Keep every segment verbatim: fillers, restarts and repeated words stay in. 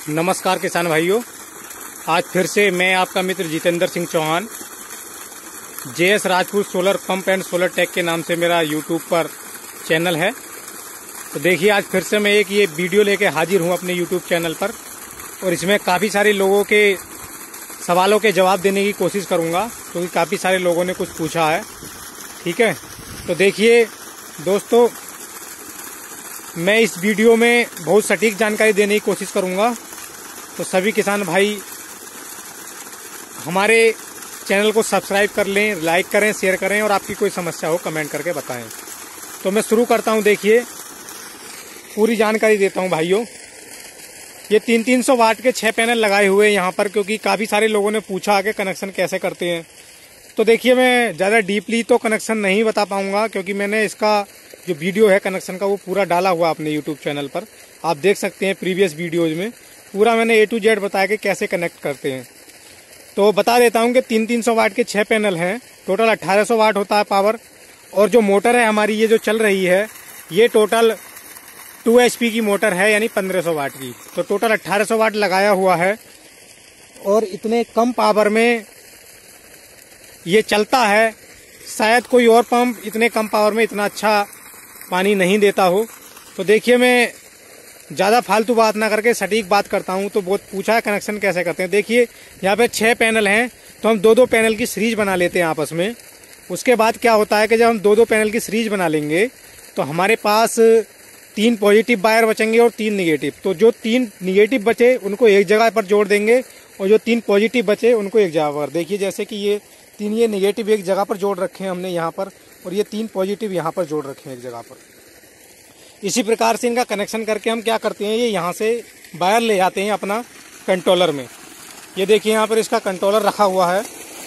नमस्कार किसान भाइयों, आज फिर से मैं आपका मित्र Jitendra Singh Chauhan, JS Rajput solar pump and solar tech के नाम से मेरा यूट्यूब पर चैनल है। तो देखिए, आज फिर से मैं एक ये वीडियो लेके हाजिर हूँ अपने यूट्यूब चैनल पर, और इसमें काफ़ी सारे लोगों के सवालों के जवाब देने की कोशिश करूँगा, क्योंकि तो काफ़ी सारे लोगों ने कुछ पूछा है। ठीक है, तो देखिए दोस्तों, मैं इस वीडियो में बहुत सटीक जानकारी देने की कोशिश करूँगा। तो सभी किसान भाई हमारे चैनल को सब्सक्राइब कर लें, लाइक करें, शेयर करें, और आपकी कोई समस्या हो कमेंट करके बताएं। तो मैं शुरू करता हूं। देखिए, पूरी जानकारी देता हूं भाइयों। ये तीन तीन सौ वाट के छह पैनल लगाए हुए हैं यहाँ पर, क्योंकि काफ़ी सारे लोगों ने पूछा कि कनेक्शन कैसे करते हैं। तो देखिए, मैं ज़्यादा डीपली तो कनेक्शन नहीं बता पाऊँगा, क्योंकि मैंने इसका जो वीडियो है कनेक्शन का वो पूरा डाला हुआ अपने यूट्यूब चैनल पर। आप देख सकते हैं प्रीवियस वीडियोज़ में पूरा मैंने ए टू जेड बताया कि कैसे कनेक्ट करते हैं। तो बता देता हूं कि तीन तीन सौ वाट के छह पैनल हैं, टोटल अठारह सौ वाट होता है पावर। और जो मोटर है हमारी ये जो चल रही है, ये टोटल टू एच पी की मोटर है, यानी पंद्रह सौ वाट की। तो टोटल अठारह सौ वाट लगाया हुआ है, और इतने कम पावर में ये चलता है। शायद कोई और पंप इतने कम पावर में इतना अच्छा पानी नहीं देता हो। तो देखिए, मैं ज़्यादा फालतू बात ना करके सटीक बात करता हूँ। तो बहुत पूछा है कनेक्शन कैसे करते हैं। देखिए, यहाँ पे छह पैनल हैं, तो हम दो दो पैनल की सीरीज बना लेते हैं आपस में। उसके बाद क्या होता है कि जब हम दो दो पैनल की सीरीज बना लेंगे तो हमारे पास तीन पॉजिटिव वायर बचेंगे और तीन निगेटिव। तो जो तीन निगेटिव बचे उनको एक जगह पर जोड़ देंगे, और जो तीन पॉजिटिव बचे उनको एक जगह पर। देखिए, जैसे कि ये तीन ये निगेटिव एक जगह पर जोड़ रखे हैं हमने यहाँ पर, और ये तीन पॉजिटिव यहाँ पर जोड़ रखे हैं एक जगह पर। इसी प्रकार से इनका कनेक्शन करके हम क्या करते हैं, ये यहाँ से वायर ले जाते हैं अपना कंट्रोलर में। ये देखिए, यहाँ पर इसका कंट्रोलर रखा हुआ है।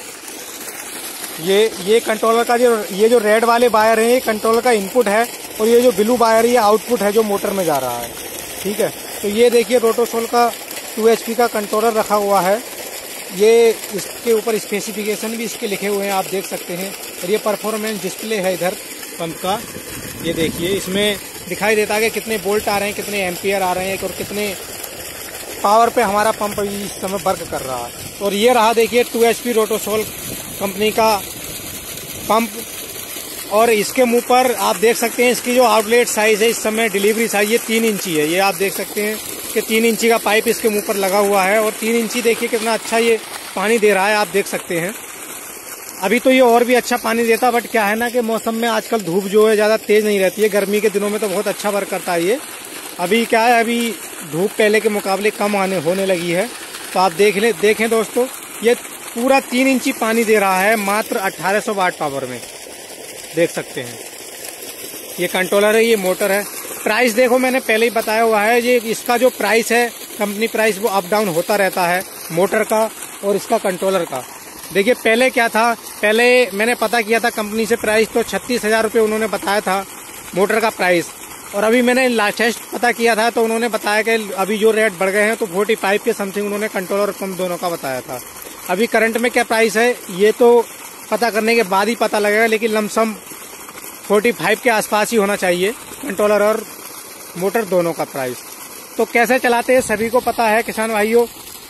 ये ये कंट्रोलर का जो ये जो रेड वाले वायर हैं, ये कंट्रोलर का इनपुट है, और ये जो ब्लू वायर ये आउटपुट है जो मोटर में जा रहा है। ठीक है, तो ये देखिए रोटोसोल का टू एच पी का कंट्रोलर रखा हुआ है। ये इसके ऊपर स्पेसिफिकेशन भी इसके लिखे हुए हैं, आप देख सकते हैं। और ये परफॉर्मेंस डिस्प्ले है इधर पंप का। ये देखिए, इसमें दिखाई देता है कि कितने वोल्ट आ रहे हैं, कितने एम्पियर आ रहे हैं, और कितने पावर पे हमारा पंप इस समय वर्क कर रहा है। और ये रहा देखिए two H P Rotosol company का पंप, और इसके मुंह पर आप देख सकते हैं इसकी जो आउटलेट साइज है इस समय डिलीवरी साइज ये तीन इंची है। ये आप देख सकते हैं कि तीन इंची का पाइप इसके मुंह पर लगा हुआ है, और तीन इंची देखिए कितना अच्छा ये पानी दे रहा है, आप देख सकते हैं। अभी तो ये और भी अच्छा पानी देता, बट क्या है ना कि मौसम में आजकल धूप जो है ज़्यादा तेज़ नहीं रहती है। गर्मी के दिनों में तो बहुत अच्छा वर्क करता है ये। अभी क्या है, अभी धूप पहले के मुकाबले कम आने होने लगी है। तो आप देख ले देखें दोस्तों, ये पूरा तीन इंची पानी दे रहा है मात्र अट्ठारह सौ वाट पावर में, देख सकते हैं। ये कंट्रोलर है, ये मोटर है। प्राइस देखो, मैंने पहले ही बताया हुआ है, ये इसका जो प्राइस है कंपनी प्राइस वो अप डाउन होता रहता है, मोटर का और इसका कंट्रोलर का। देखिए, पहले क्या था, पहले मैंने पता किया था कंपनी से प्राइस, तो छत्तीस हजार रुपये उन्होंने बताया था मोटर का प्राइस। और अभी मैंने लाटेस्ट पता किया था तो उन्होंने बताया कि अभी जो रेट बढ़ गए हैं, तो फोर्टी फाइव के समथिंग उन्होंने कंट्रोलर और पंप दोनों का बताया था। अभी करंट में क्या प्राइस है ये तो पता करने के बाद ही पता लगेगा, लेकिन लमसम फोर्टी फाइव के आसपास ही होना चाहिए कंट्रोलर और मोटर दोनों का प्राइस। तो कैसे चलाते हैं सभी को पता है किसान भाइयों।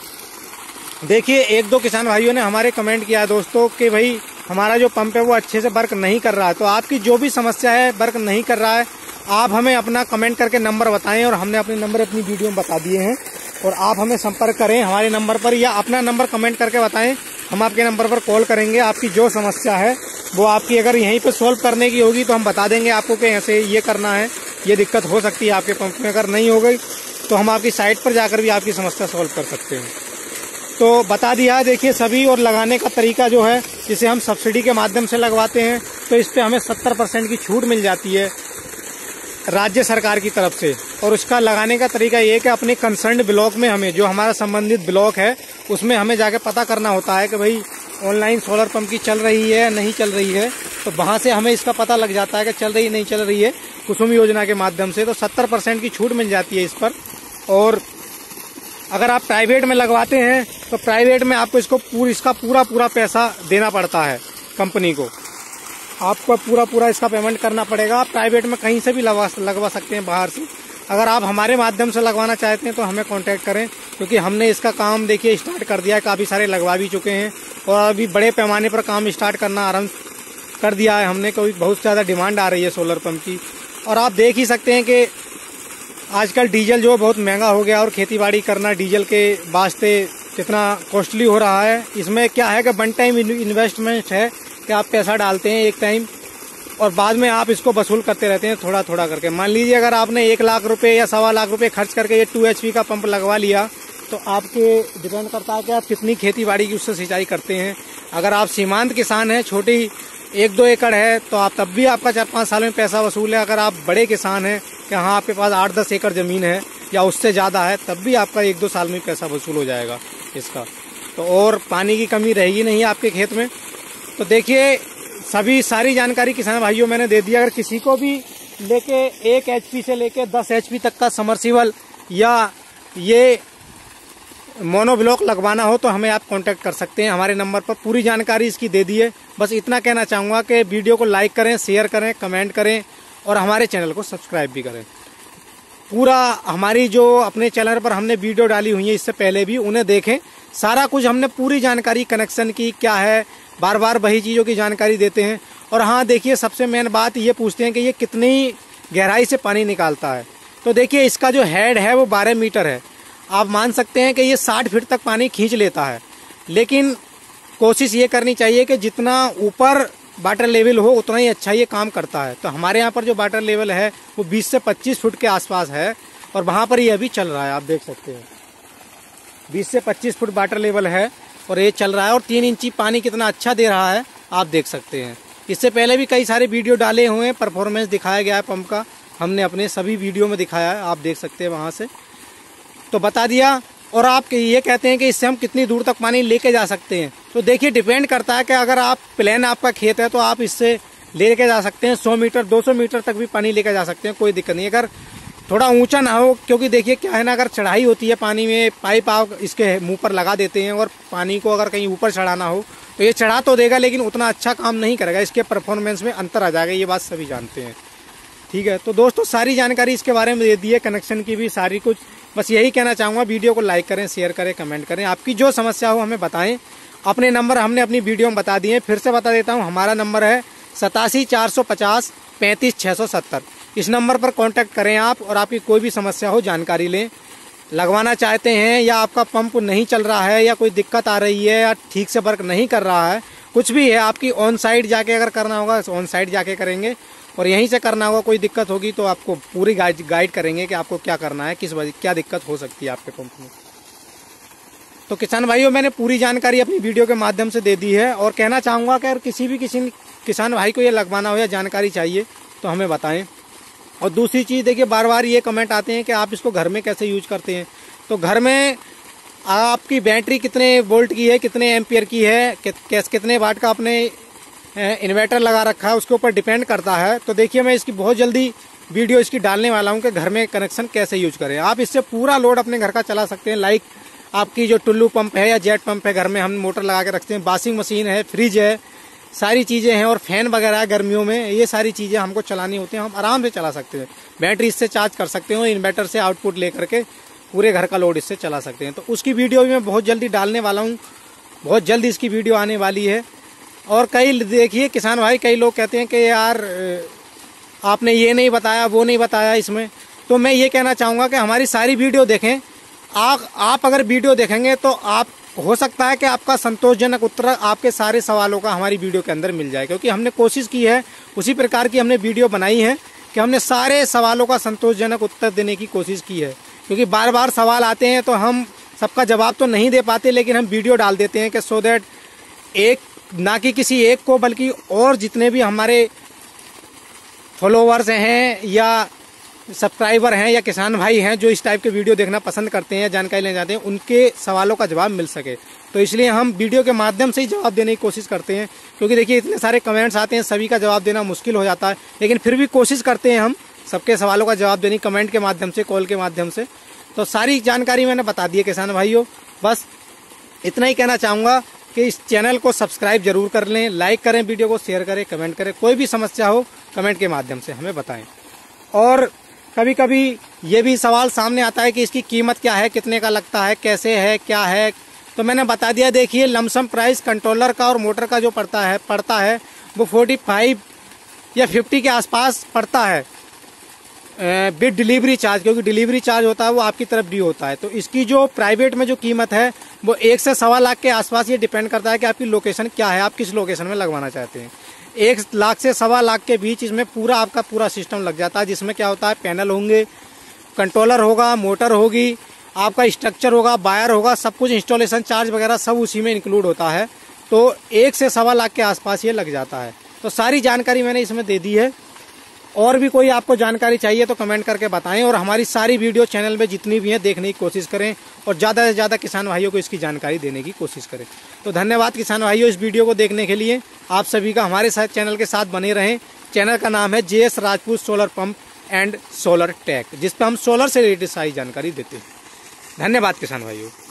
देखिए, एक दो किसान भाइयों ने हमारे कमेंट किया दोस्तों कि भाई हमारा जो पंप है वो अच्छे से वर्क नहीं कर रहा है। तो आपकी जो भी समस्या है, वर्क नहीं कर रहा है, आप हमें अपना कमेंट करके नंबर बताएं, और हमने अपने नंबर अपनी वीडियो में बता दिए हैं। और आप हमें संपर्क करें हमारे नंबर पर, या अपना नंबर कमेंट करके बताएं, हम आपके नंबर पर कॉल करेंगे। आपकी जो समस्या है वो आपकी अगर यहीं पर सोल्व करने की होगी तो हम बता देंगे आपको कि ऐसे ये करना है, ये दिक्कत हो सकती है आपके पंप में। अगर नहीं हो गई तो हम आपकी साइट पर जाकर भी आपकी समस्या सॉल्व कर सकते हैं। तो बता दिया है देखिए सभी। और लगाने का तरीका जो है, जिसे हम सब्सिडी के माध्यम से लगवाते हैं, तो इस पे हमें सत्तर परसेंट की छूट मिल जाती है राज्य सरकार की तरफ से। और उसका लगाने का तरीका ये है कि अपने कंसर्न ब्लॉक में, हमें जो हमारा संबंधित ब्लॉक है उसमें हमें जाके पता करना होता है कि भाई ऑनलाइन सोलर पंप की चल रही है या नहीं चल रही है। तो वहाँ से हमें इसका पता लग जाता है कि चल रही नहीं चल रही है, कुसुम योजना के माध्यम से। तो सत्तर परसेंट की छूट मिल जाती है इस पर। और अगर आप प्राइवेट में लगवाते हैं तो प्राइवेट में आपको इसको पूरा इसका पूरा पूरा पैसा देना पड़ता है कंपनी को। आपको पूरा पूरा इसका पेमेंट करना पड़ेगा। आप प्राइवेट में कहीं से भी लगवा लगवा सकते हैं बाहर से, अगर आप हमारे माध्यम से लगवाना चाहते हैं तो हमें कांटेक्ट करें, क्योंकि हमने इसका काम देखिए स्टार्ट कर दिया है, काफ़ी सारे लगवा भी चुके हैं और अभी बड़े पैमाने पर काम स्टार्ट करना आरम्भ कर दिया है हमने, क्योंकि बहुत ज़्यादा डिमांड आ रही है सोलर पंप की। और आप देख ही सकते हैं कि आजकल डीजल जो बहुत महंगा हो गया और खेतीबाड़ी करना डीजल के वास्ते कितना कॉस्टली हो रहा है। इसमें क्या है कि वन टाइम इन्वेस्टमेंट है कि आप पैसा डालते हैं एक टाइम और बाद में आप इसको वसूल करते रहते हैं थोड़ा थोड़ा करके। मान लीजिए अगर आपने एक लाख रुपए या सवा लाख रुपए खर्च करके ये टू एच पी का पंप लगवा लिया तो आपके डिपेंड करता है कि आप कितनी खेतीबाड़ी की उससे सिंचाई करते हैं। अगर आप सीमांत किसान हैं, छोटी एक दो एकड़ है, तो आप तब भी आपका चार पाँच साल में पैसा वसूल है। अगर आप बड़े किसान हैं कि हाँ आपके पास आठ दस एकड़ ज़मीन है या उससे ज़्यादा है, तब भी आपका एक दो साल में पैसा वसूल हो जाएगा इसका। तो और पानी की कमी रहेगी नहीं आपके खेत में। तो देखिए सभी सारी जानकारी किसान भाइयों मैंने दे दी। अगर किसी को भी लेके एक एच पी से लेके दस एच पी तक का समरसीबल या ये मोनोब्लॉक लगवाना हो तो हमें आप कांटेक्ट कर सकते हैं हमारे नंबर पर। पूरी जानकारी इसकी दे दी है। बस इतना कहना चाहूँगा कि वीडियो को लाइक करें, शेयर करें, कमेंट करें और हमारे चैनल को सब्सक्राइब भी करें। पूरा हमारी जो अपने चैनल पर हमने वीडियो डाली हुई है इससे पहले भी, उन्हें देखें। सारा कुछ हमने पूरी जानकारी कनेक्शन की क्या है, बार बार वही चीज़ों की जानकारी देते हैं। और हाँ देखिए सबसे मेन बात ये पूछते हैं कि ये कितनी गहराई से पानी निकालता है। तो देखिए इसका जो हेड है वो बारह मीटर है। आप मान सकते हैं कि ये साठ फीट तक पानी खींच लेता है, लेकिन कोशिश ये करनी चाहिए कि जितना ऊपर वाटर लेवल हो उतना ही अच्छा ये काम करता है। तो हमारे यहाँ पर जो वाटर लेवल है वो बीस से पच्चीस फुट के आसपास है और वहाँ पर ये अभी चल रहा है। आप देख सकते हैं बीस से पच्चीस फुट वाटर लेवल है और ये चल रहा है और तीन इंची पानी कितना अच्छा दे रहा है आप देख सकते हैं। इससे पहले भी कई सारे वीडियो डाले हुए हैं, परफॉर्मेंस दिखाया गया है पंप का, हमने अपने सभी वीडियो में दिखाया है, आप देख सकते हैं वहाँ से। तो बता दिया। और आप ये कहते हैं कि इससे हम कितनी दूर तक पानी लेके जा सकते हैं, तो देखिए डिपेंड करता है कि अगर आप प्लेन आपका खेत है तो आप इससे लेके जा सकते हैं सौ मीटर दो सौ मीटर तक भी पानी लेके जा सकते हैं, कोई दिक्कत नहीं। अगर थोड़ा ऊंचा ना हो, क्योंकि देखिए क्या है ना, अगर चढ़ाई होती है पानी में, पाइप आप इसके मुंह पर लगा देते हैं और पानी को अगर कहीं ऊपर चढ़ाना हो तो ये चढ़ा तो देगा लेकिन उतना अच्छा काम नहीं करेगा, इसके परफॉर्मेंस में अंतर आ जाएगा, ये बात सभी जानते हैं। ठीक है, तो दोस्तों सारी जानकारी इसके बारे में दे दी है, कनेक्शन की भी सारी कुछ। बस यही कहना चाहूँगा, वीडियो को लाइक करें, शेयर करें, कमेंट करें। आपकी जो समस्या हो हमें बताएं। अपने नंबर हमने अपनी वीडियो में बता दिए, फिर से बता देता हूँ। हमारा नंबर है सतासी चार सौ पचास पैंतीस छः सौ सत्तर। इस नंबर पर कांटेक्ट करें आप और आपकी कोई भी समस्या हो जानकारी लें। लगवाना चाहते हैं या आपका पंप नहीं चल रहा है या कोई दिक्कत आ रही है या ठीक से वर्क नहीं कर रहा है, कुछ भी है, आपकी ऑन साइट जाके अगर करना होगा ऑन साइट जाके करेंगे और यहीं से करना होगा। कोई दिक्कत होगी तो आपको पूरी गाइड गाइड करेंगे कि आपको क्या करना है, किस वजह क्या दिक्कत हो सकती है आपके पंप में। तो किसान भाइयों मैंने पूरी जानकारी अपनी वीडियो के माध्यम से दे दी है और कहना चाहूँगा कि अगर किसी भी किसी किसान भाई को ये लगवाना हो या जानकारी चाहिए तो हमें बताएं। और दूसरी चीज़ देखिए, बार बार ये कमेंट आते हैं कि आप इसको घर में कैसे यूज करते हैं। तो घर में आपकी बैटरी कितने वोल्ट की है, कितने एम्पियर की है, कैस कितने वाट का आपने इन्वर्टर लगा रखा है, उसके ऊपर डिपेंड करता है। तो देखिए मैं इसकी बहुत जल्दी वीडियो इसकी डालने वाला हूँ कि घर में कनेक्शन कैसे यूज करें। आप इससे पूरा लोड अपने घर का चला सकते हैं। लाइक आपकी जो टुल्लू पंप है या जेट पंप है, घर में हम मोटर लगा के रखते हैं, वॉशिंग मशीन है, फ्रिज है, सारी चीज़ें हैं और फैन वगैरह है गर्मियों में, ये सारी चीज़ें हमको चलानी होती हैं, हम आराम से चला सकते हैं। बैटरी इससे चार्ज कर सकते हो, इन्वर्टर से आउटपुट ले करके पूरे घर का लोड इससे चला सकते हैं। तो उसकी वीडियो भी मैं बहुत जल्दी डालने वाला हूँ, बहुत जल्दी इसकी वीडियो आने वाली है। और कई देखिए किसान भाई, कई लोग कहते हैं कि यार आपने ये नहीं बताया, वो नहीं बताया इसमें। तो मैं ये कहना चाहूँगा कि हमारी सारी वीडियो देखें। आप आप अगर वीडियो देखेंगे तो आप हो सकता है कि आपका संतोषजनक उत्तर आपके सारे सवालों का हमारी वीडियो के अंदर मिल जाए, क्योंकि हमने कोशिश की है, उसी प्रकार की हमने वीडियो बनाई है कि हमने सारे सवालों का संतोषजनक उत्तर देने की कोशिश की है। क्योंकि बार बार सवाल आते हैं तो हम सबका जवाब तो नहीं दे पाते, लेकिन हम वीडियो डाल देते हैं कि सो दैट एक ना कि किसी एक को बल्कि और जितने भी हमारे फॉलोवर्स हैं या सब्सक्राइबर हैं या किसान भाई हैं जो इस टाइप के वीडियो देखना पसंद करते हैं, जानकारी लेना चाहते हैं, उनके सवालों का जवाब मिल सके। तो इसलिए हम वीडियो के माध्यम से ही जवाब देने की कोशिश करते हैं। क्योंकि देखिए इतने सारे कमेंट्स आते हैं, सभी का जवाब देना मुश्किल हो जाता है, लेकिन फिर भी कोशिश करते हैं हम सबके सवालों का जवाब देने, कमेंट के माध्यम से, कॉल के माध्यम से। तो सारी जानकारी मैंने बता दी है किसान भाइयों। बस इतना ही कहना चाहूँगा कि इस चैनल को सब्सक्राइब जरूर कर लें, लाइक करें, वीडियो को शेयर करें, कमेंट करें। कोई भी समस्या हो कमेंट के माध्यम से हमें बताएं। और कभी कभी ये भी सवाल सामने आता है कि इसकी कीमत क्या है, कितने का लगता है, कैसे है, क्या है। तो मैंने बता दिया। देखिए लमसम प्राइस कंट्रोलर का और मोटर का जो पड़ता है पड़ता है वो पैंतालीस या पचास के आसपास पड़ता है विद डिलीवरी चार्ज, क्योंकि डिलीवरी चार्ज होता है वो आपकी तरफ ड्यू होता है। तो इसकी जो प्राइवेट में जो कीमत है वो एक से सवा लाख के आसपास ये डिपेंड करता है कि आपकी लोकेशन क्या है, आप किस लोकेशन में लगवाना चाहते हैं। एक लाख से सवा लाख के बीच इसमें पूरा आपका पूरा सिस्टम लग जाता है, जिसमें क्या होता है पैनल होंगे, कंट्रोलर होगा, मोटर होगी, आपका स्ट्रक्चर होगा, वायर होगा, सब कुछ इंस्टॉलेशन चार्ज वगैरह सब उसी में इंक्लूड होता है। तो एक से सवा लाख के आसपास ये लग जाता है। तो सारी जानकारी मैंने इसमें दे दी है। और भी कोई आपको जानकारी चाहिए तो कमेंट करके बताएं, और हमारी सारी वीडियो चैनल में जितनी भी हैं देखने की कोशिश करें, और ज़्यादा से ज़्यादा किसान भाइयों को इसकी जानकारी देने की कोशिश करें। तो धन्यवाद किसान भाइयों इस वीडियो को देखने के लिए। आप सभी का हमारे साथ चैनल के साथ बने रहें। चैनल का नाम है J S Rajput solar pump and solar tech, जिस पर हम सोलर से रिलेटेड सारी जानकारी देते हैं। धन्यवाद किसान भाइयों।